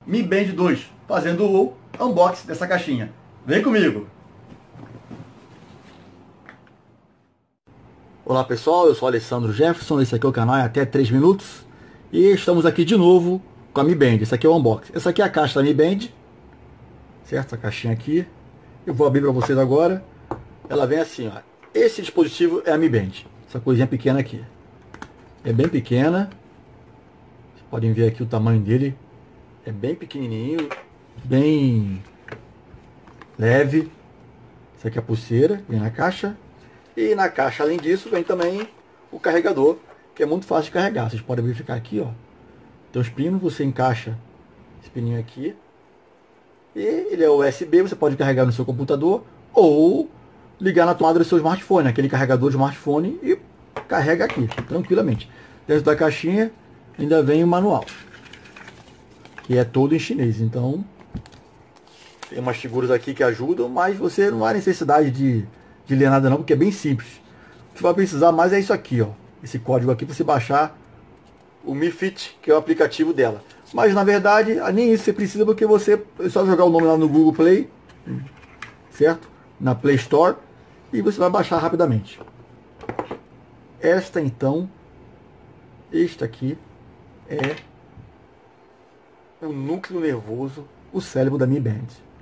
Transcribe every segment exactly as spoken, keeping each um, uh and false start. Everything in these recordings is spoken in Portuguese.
Mi Band dois, fazendo o unboxing dessa caixinha. Vem comigo! Olá pessoal, eu sou Alessandro Jefferson, esse aqui é o canal é Até três Minutos. E estamos aqui de novo com a Mi Band, esse aqui é o unboxing. Essa aqui é a caixa da Mi Band, certo? Essa caixinha aqui. Eu vou abrir para vocês agora. Ela vem assim, ó. Esse dispositivo é a Mi Band, essa coisinha pequena aqui. É bem pequena. Vocês podem ver aqui o tamanho dele. É bem pequenininho, bem leve. Essa aqui é a pulseira, vem na caixa. E na caixa, além disso, vem também o carregador, que é muito fácil de carregar. Vocês podem verificar aqui, ó. Tem os pinos, você encaixa esse pininho aqui. E ele é U S B, você pode carregar no seu computador ou ligar na tomada do seu smartphone, aquele carregador de smartphone, e carrega aqui, tranquilamente. Dentro da caixinha ainda vem o manual, que é todo em chinês. Então tem umas figuras aqui que ajudam, mas você não há necessidade de, de ler nada não, porque é bem simples. O que vai precisar mais é isso aqui, ó, esse código aqui para você baixar o Mi Fit, que é o aplicativo dela. Mas na verdade nem isso você precisa, porque você é só jogar o nome lá no Google Play, certo? Na Play Store, e você vai baixar rapidamente. Esta então, esta aqui é o núcleo nervoso, o cérebro da Mi Band.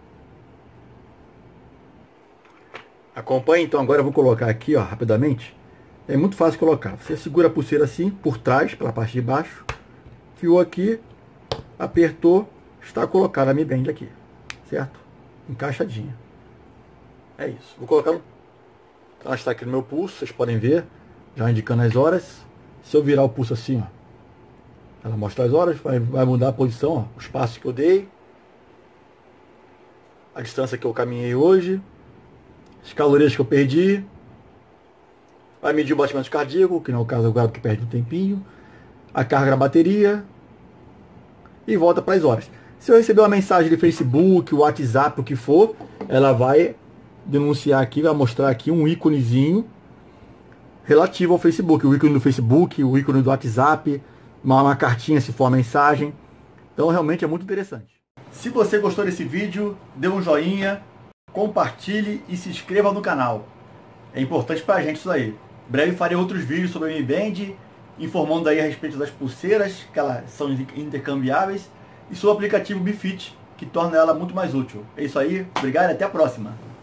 Acompanhe então, agora eu vou colocar aqui, ó, rapidamente. É muito fácil colocar. Você segura a pulseira assim, por trás, pela parte de baixo, fiou aqui, apertou, está colocada a Mi Band aqui, certo? Encaixadinha. É isso. Vou colocar. Ela está aqui no meu pulso, vocês podem ver, já indicando as horas. Se eu virar o pulso assim, ó, ela mostra as horas, vai, vai mudar a posição, ó, os passos que eu dei, a distância que eu caminhei hoje, as calorias que eu perdi, vai medir o batimento cardíaco, que não é o caso agora que perde um tempinho, a carga da bateria, e volta para as horas. Se eu receber uma mensagem de Facebook, WhatsApp, o que for, ela vai denunciar aqui, vai mostrar aqui um íconezinho relativo ao Facebook, o ícone do Facebook, o ícone do WhatsApp, uma, uma cartinha se for uma mensagem. Então realmente é muito interessante. Se você gostou desse vídeo, dê um joinha, compartilhe e se inscreva no canal. É importante pra gente isso aí. Em breve farei outros vídeos sobre a Mi Band, informando aí a respeito das pulseiras, que elas são intercambiáveis, e sobre o aplicativo Mi Fit, que torna ela muito mais útil. É isso aí, obrigado e até a próxima.